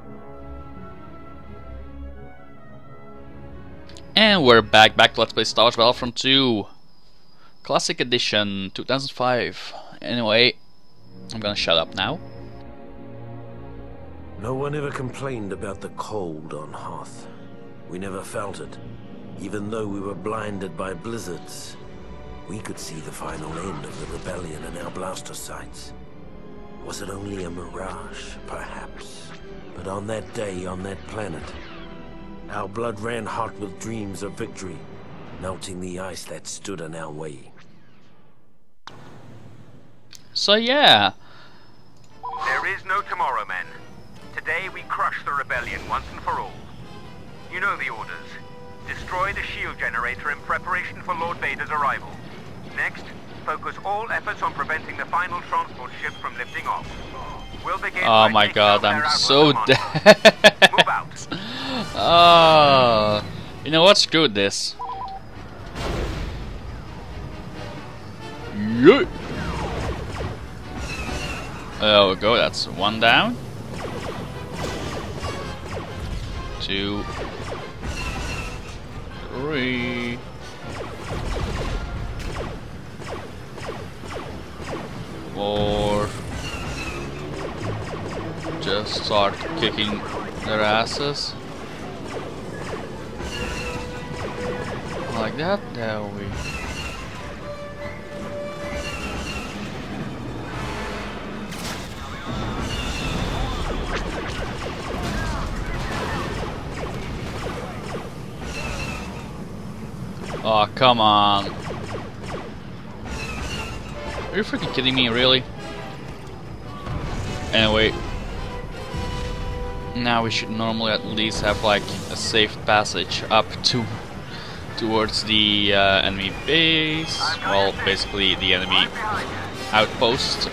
And we're back to Let's Play Star Wars Battlefront 2 Classic Edition 2005. Anyway, I'm gonna shut up now. No one ever complained about the cold on Hoth. We never felt it. Even though we were blinded by blizzards, we could see the final end of the rebellion in our blaster sights. Was it only a mirage, perhaps? But on that day, on that planet, our blood ran hot with dreams of victory, melting the ice that stood in our way. So yeah. There is no tomorrow, men. Today we crush the rebellion once and for all. You know the orders. Destroy the shield generator in preparation for Lord Vader's arrival. Next, focus all efforts on preventing the final transport ship from lifting off. We'll begin. Oh my god, I'm so dead. Move out. You know what? Screw this. Yeah. There we go, that's one down. 2, 3. 4. Just start kicking their asses. Like that, there we. Oh, come on. Are you freaking kidding me, really? Anyway. Now we should normally at least have like a safe passage up towards the enemy base. Well, basically the enemy outpost.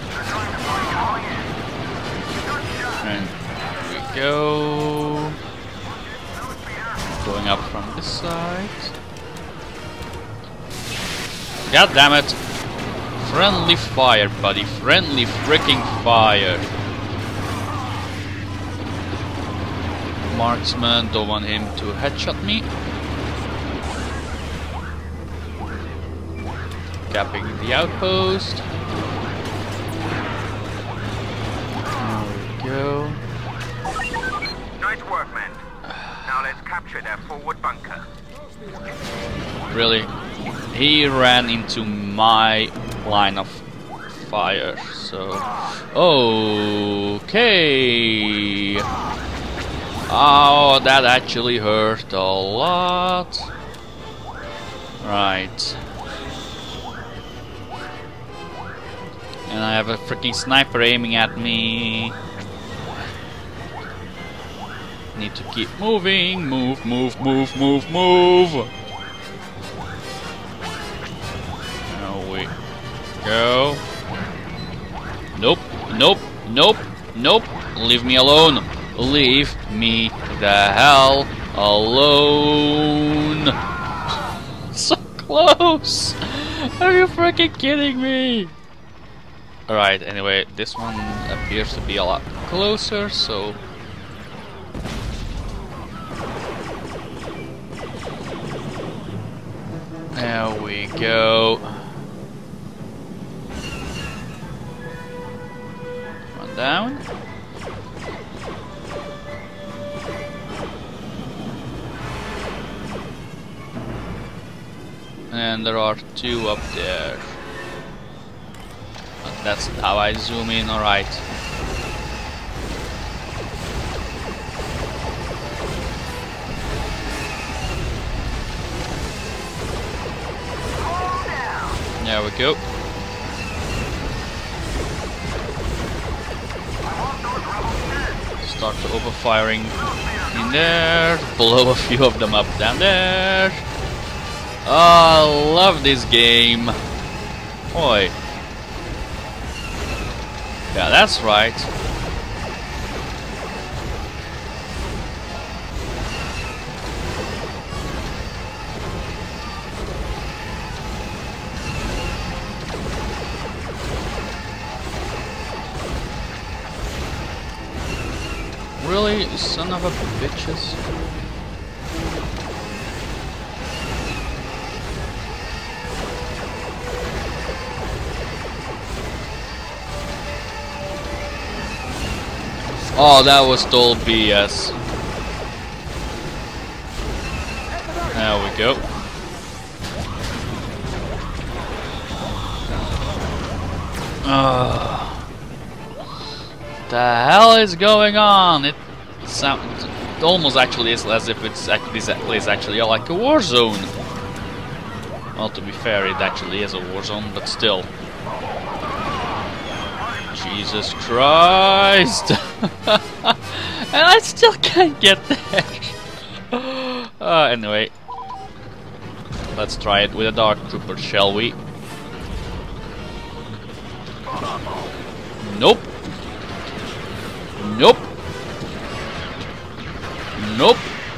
And here we go. Going up from this side. God damn it! Friendly fire, buddy. Friendly freaking fire. Marksman, don't want him to headshot me. Capping the outpost. There we go. Nice work, men. Now let's capture their forward bunker. Really? He ran into my line of fire, so... Okay! Oh, that actually hurt a lot. Right. And I have a freaking sniper aiming at me. Need to keep moving. Move, move, move, move, move. There we go. Nope, nope, nope, nope. Leave me alone. Leave me the hell alone. So close. Are you freaking kidding me? Alright, anyway, this one appears to be a lot closer, so... There we go. One down. And there are 2 up there. But that's how I zoom in, alright. There we go. Start to open firing in there. Blow a few of them up down there. Oh, I love this game. Oi. Yeah, that's right. really, son of a bitches. Oh, that was total BS. There we go. The hell is going on? It sounds almost actually is as if this is actually like a war zone. Well, to be fair, it actually is a war zone, but still. Jesus Christ! And I still can't get there. Anyway, let's try it with a Dark Trooper, shall we? Nope. Nope. Nope.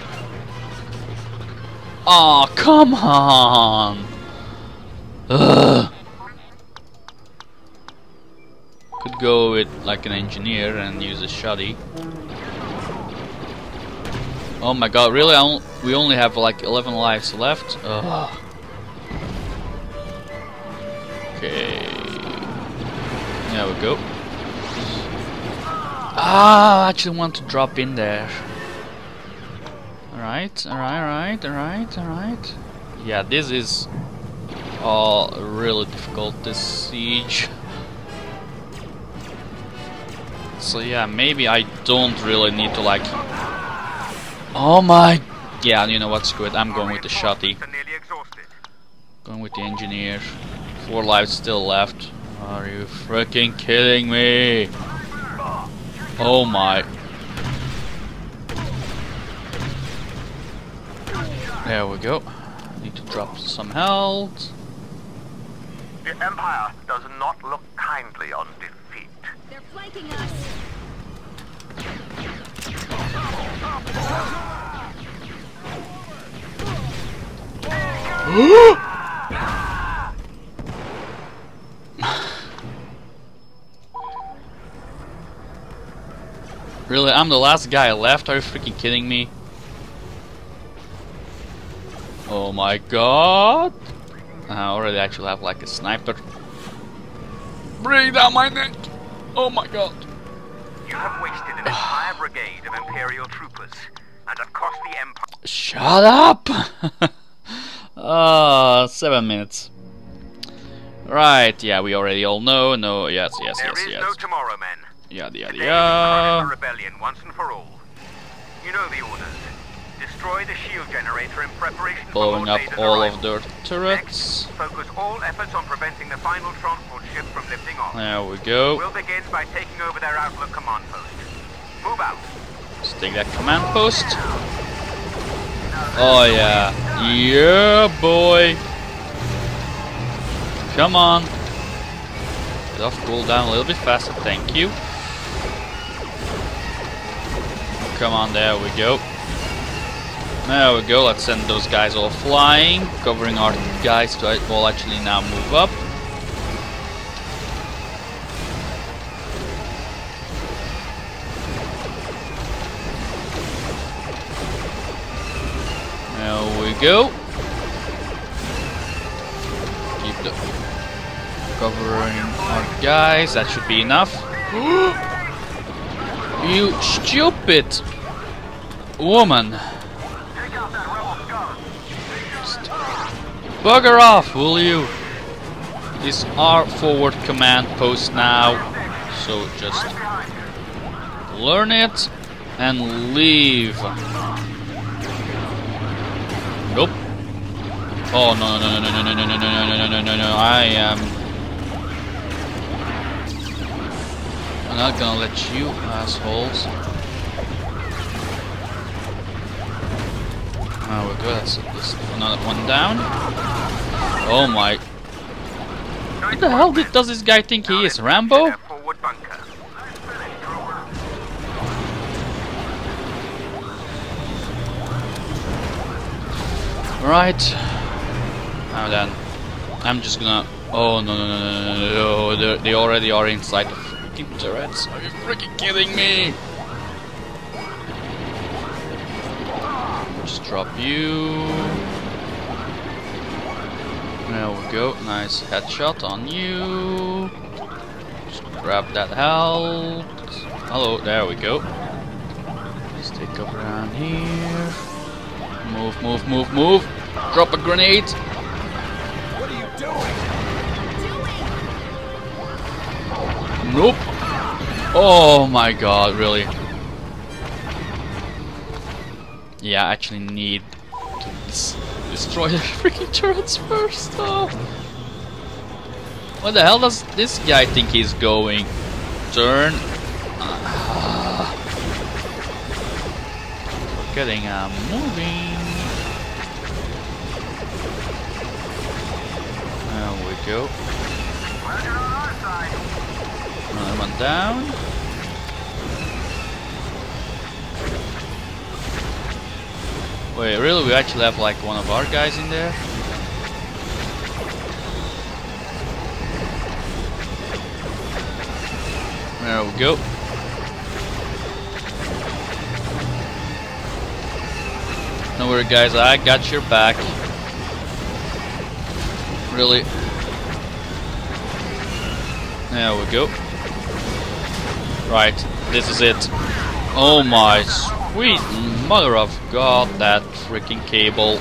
Oh, come on. Ugh. Could go with like an engineer and use a shoddy. Oh my god, really? We only have like 11 lives left? Ugh. Okay. There we go. Ah, I actually want to drop in there. Alright, alright. Yeah, this is all really difficult, this siege. So yeah, maybe I don't really need to like... Oh my... Yeah, you know what, screw it, I'm going with the shotty. Going with the engineer. 4 lives still left. Are you freaking kidding me? Oh my. There we go. Need to drop some health. The Empire does not look kindly on defeat. They're flanking us. Really, I'm the last guy left? Are you freaking kidding me? Oh my god! I already actually have like a sniper. Bring down my neck! Oh my god! You have wasted an entire brigade of Imperial troopers and have cost the Empire. Shut up! 7 minutes. Right, yeah, we already all know. No, yes. There is no tomorrow, men. Yada yada Today we yada. crush the rebellion once and for all. You know the orders. Destroy the shield generator in preparation for Blowing Lord up Vader's all arrival. of their turrets. Next, focus all efforts on preventing the final transport ship from lifting off. There we go. We'll begin by taking over their outlook command post. Move out. Let's take that command post. Oh yeah. Yeah, boy. Come on. Get off cooldown a little bit faster, thank you. Come on, there we go. There we go, let's send those guys all flying, covering our guys to will actually now move up. There we go. Keep the covering our guys, that should be enough. You stupid woman. Just bugger off, will you? These are forward command posts now, so just learn it and leave. Nope. Oh no, I am I'm not gonna let you assholes. Oh, we're good. That's another one down. Oh my. What the hell does this guy think he is? Rambo? Right. Now then. I'm just gonna... Oh no. They already are inside the freaking turrets. Are you freaking kidding me? Just drop you. There we go. Nice headshot on you. Just grab that health. Hello, there we go. Just take up around here. Move, move, move, move. Drop a grenade. What are you doing? Nope. Oh my god, really? Yeah, I actually need to destroy the freaking turrets first. Oh. What the hell does this guy think he's going? Turn. Forgetting I'm moving. There we go. Another one down. Wait, really? We actually have like one of our guys in there? There we go. Don't worry guys, I got your back. Really? There we go. Right, this is it. Oh my sweet mother of God, that freaking cable.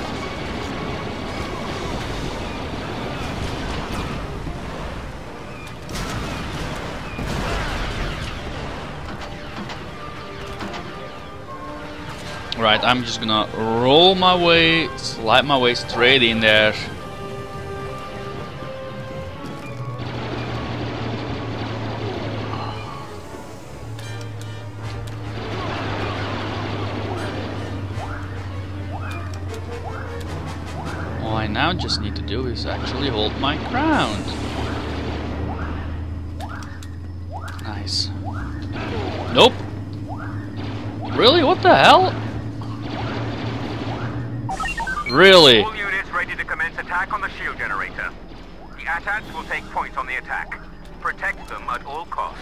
Right, I'm just gonna roll my way, slide my way straight in there. All I now just need to do is actually hold my ground. Nice. Nope. Really? What the hell? Really? All units ready to commence attack on the shield generator. The AT-ATs will take point on the attack. Protect them at all costs.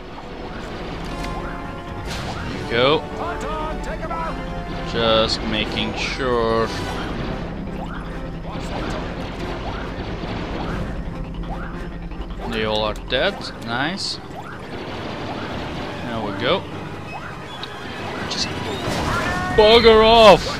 Go. Take him out. Just making sure. They all are dead. Nice. There we go. Just bugger off.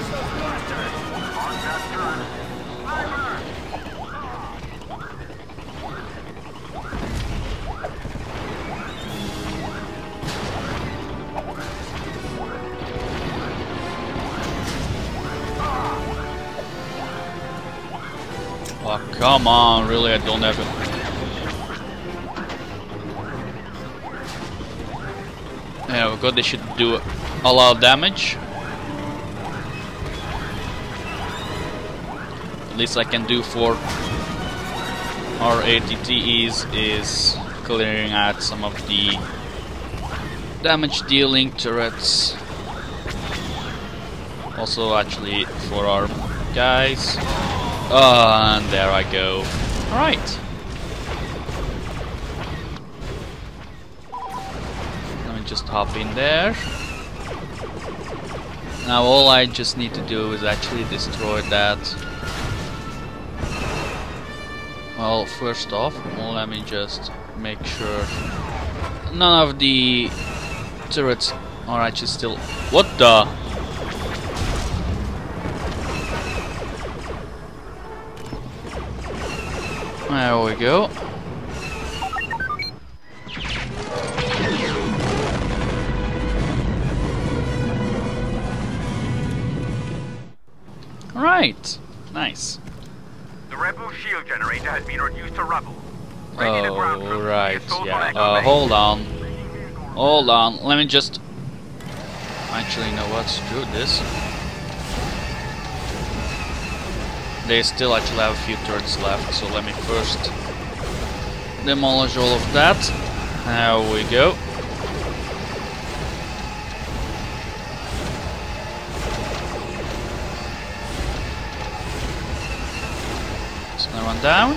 Oh, come on, really, I don't have it. Yeah, we got, they should do a lot of damage. At least I can do for our ATTEs is clearing out some of the damage dealing turrets. Also, actually, for our guys. And there I go. Alright. Let me just hop in there. Now all I just need to do is actually destroy that. Well, first off, let me just make sure none of the turrets are actually still... What the? There we go. Right, nice. The rebel shield generator has been reduced to rubble. Ready to ground Oh, troops. right, Assault on yeah. Echo Base. Hold on. Hold on, let me just... Actually, you know what, screw this. They still actually have a few turrets left, so let me first demolish all of that. There we go. So another one down.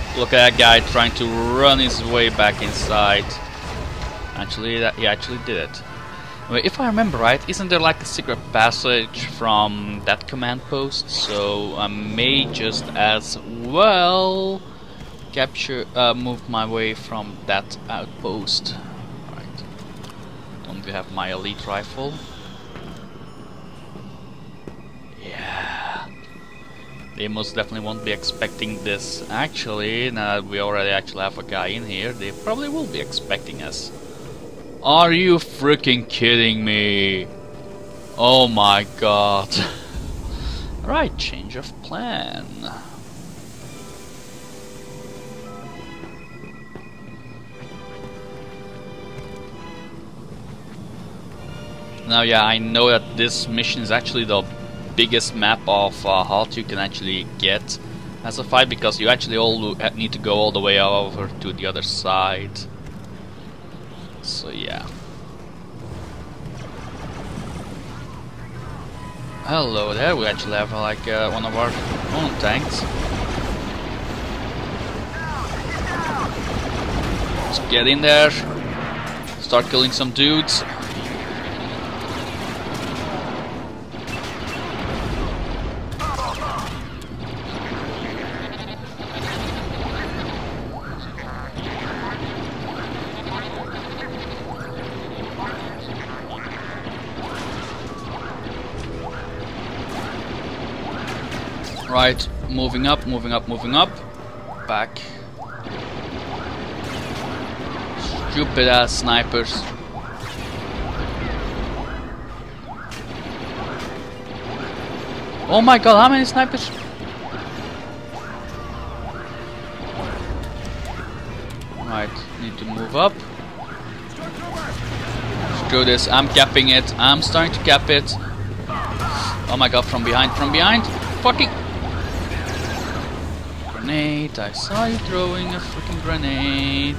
Look at that guy trying to run his way back inside. Actually, he actually did it. Wait, if I remember right, isn't there like a secret passage from that command post? So I may just as well move my way from that outpost. Right. Don't we have my elite rifle? Yeah. They most definitely won't be expecting this. Actually, now that we already actually have a guy in here, they probably will be expecting us. Are you freaking kidding me? Oh my god. Right, change of plan. Now yeah, I know that this mission is actually the biggest map of HUT you can actually get as a fight, because you actually all need to go all the way over to the other side. So yeah. Hello there, we actually have like one of our own tanks. Let's get in there, start killing some dudes. Right, moving up, moving up, moving up. Back. Stupid ass snipers. Oh my god, how many snipers? Right, need to move up. Screw this, I'm capping it. I'm starting to cap it. Oh my god, from behind, from behind. Fucking grenade, I saw you throwing a freaking grenade.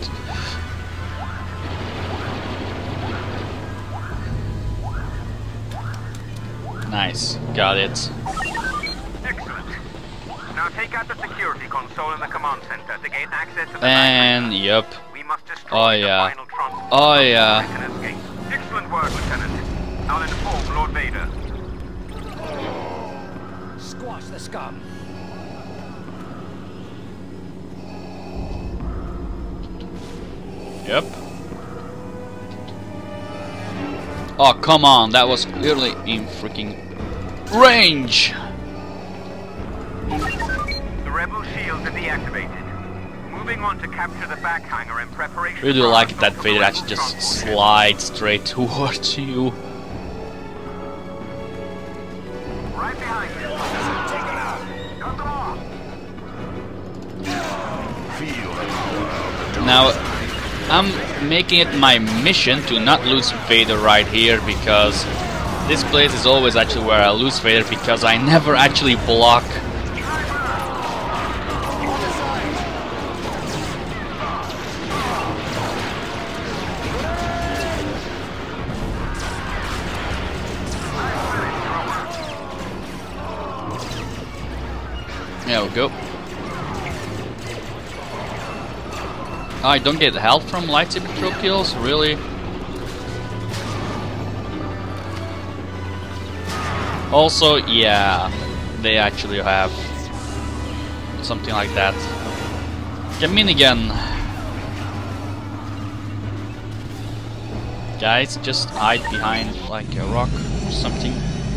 Nice, got it. Excellent. Now take out the security console in the command center to gain access to the And yep. We must destroy the final transport. Oh yeah. Excellent work, Lieutenant. I'll inform Lord Vader. Squash the scum. Yep. Oh come on, that was clearly in freaking range. The rebel shields are deactivated. Moving on to capture the back hangar in preparation. Really like it that Vader actually just slides straight towards you. Right behind you. Take it out. Cut them off. Now, I'm making it my mission to not lose Vader right here, because this place is always actually where I lose Vader, because I never actually block. There we go. I don't get health from lightsaber throw kills, really? Also, yeah, they actually have something like that. The minigun. Guys, just hide behind like a rock or something.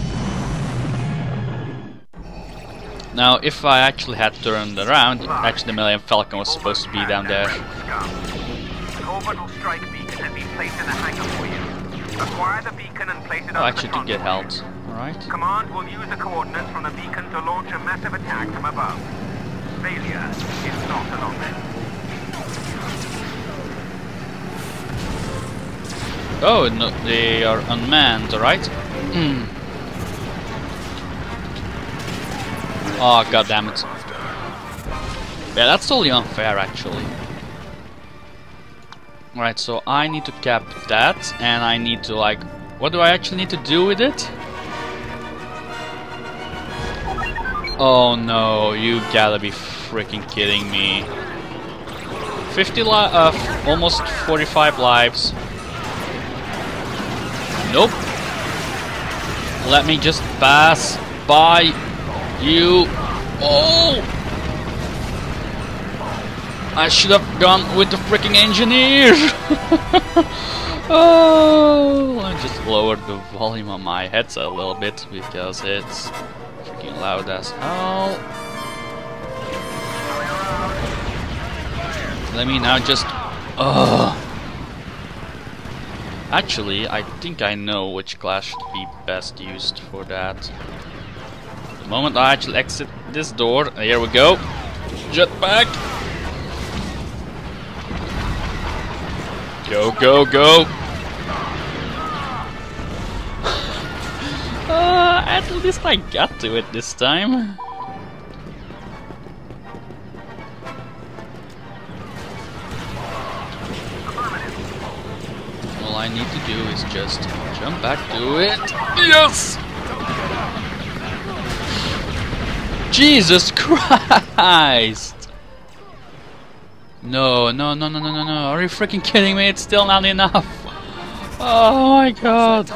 Now, if I actually had turned around, actually the Millennium Falcon was supposed to be down there. An orbital strike beacon has been placed in the hangar for you. Acquire the beacon and place it I on actually the did get health. Alright. Command will use the coordinates from the beacon to launch a massive attack from above. Failure is not an option. Oh, no, they are unmanned, alright? Oh, god damn it. Yeah, that's totally unfair, actually. Alright, so I need to cap that, and I need to, like... What do I actually need to do with it? Oh no, you gotta be freaking kidding me. almost 45 lives. Nope. Let me just pass by you. Oh! I should have gone with the freaking engineer. Oh! I just lowered the volume on my headset a little bit because it's freaking loud as hell. Let me now just... Actually, I think I know which class should be best used for that. The moment I actually exit this door, here we go. Jetpack! Go, go, go! At least I got to it this time. All I need to do is just jump back to it. Yes! Jesus Christ! No, no, no, no, no, no, no. Are you freaking kidding me? It's still not enough. Oh my god.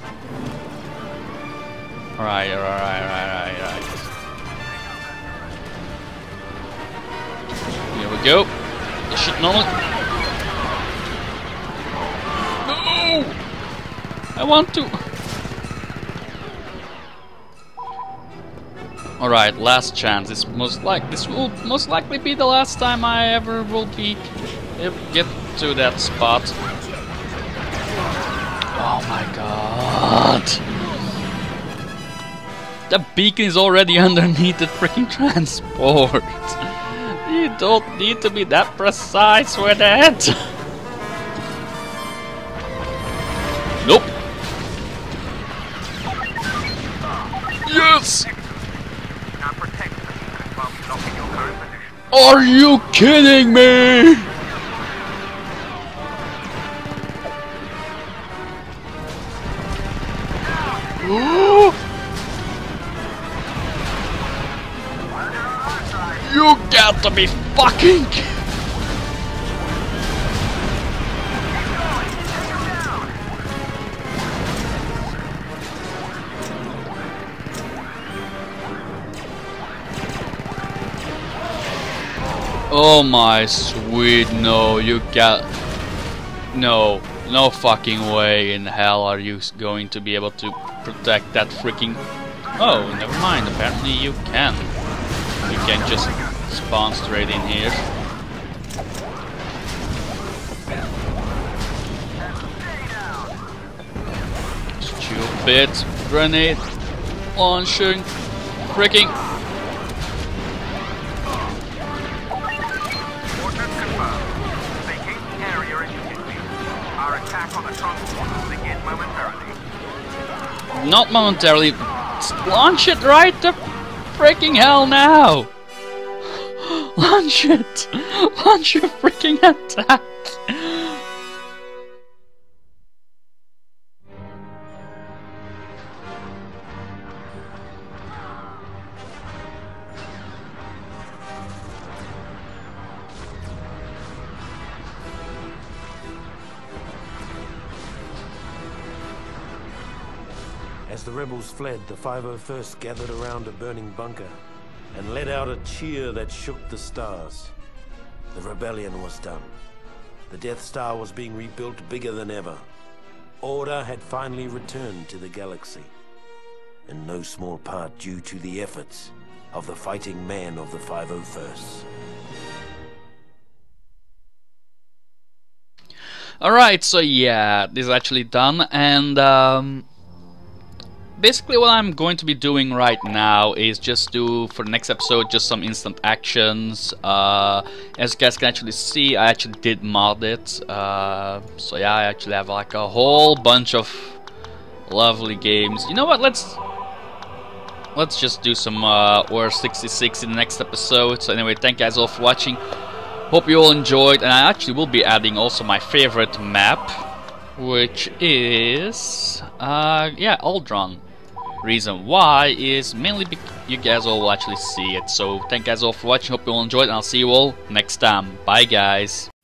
Alright, alright. Here we go. This should normally... No! I want to... Alright, last chance. This will most likely be the last time I ever will get to that spot. Oh my god. The beacon is already underneath the freaking transport. You don't need to be that precise with it. Nope. Yes! Now protect the beacon while we lock in your current position. Are you kidding me? You got to be fucking... Oh my sweet, no, you got... No fucking way in hell are you going to be able to protect that freaking... Oh, never mind, apparently you can. You can just spawn straight in here. Stupid grenade launching freaking... Ordnance confirmed. Vacate the area immediately. Our attack on the transport will begin momentarily. Not momentarily. Launch it right to freaking hell now! Launch it! Launch your freaking attack! As the rebels fled, the 501st gathered around a burning bunker and let out a cheer that shook the stars. The rebellion was done. The Death Star was being rebuilt bigger than ever. Order had finally returned to the galaxy, in no small part due to the efforts of the fighting men of the 501st. Alright, so yeah, this is actually done, and basically what I'm going to be doing right now is just do, for the next episode, just some instant actions. As you guys can actually see, I actually did mod it. So yeah, I actually have like a whole bunch of lovely games. You know what, let's just do some War 66 in the next episode. So anyway, thank you guys all for watching. Hope you all enjoyed, and I actually will be adding also my favorite map, which is yeah, Aldron. Reason why is mainly because you guys all will actually see it. So thank you guys all for watching, hope you all enjoyed, and I'll see you all next time. Bye guys.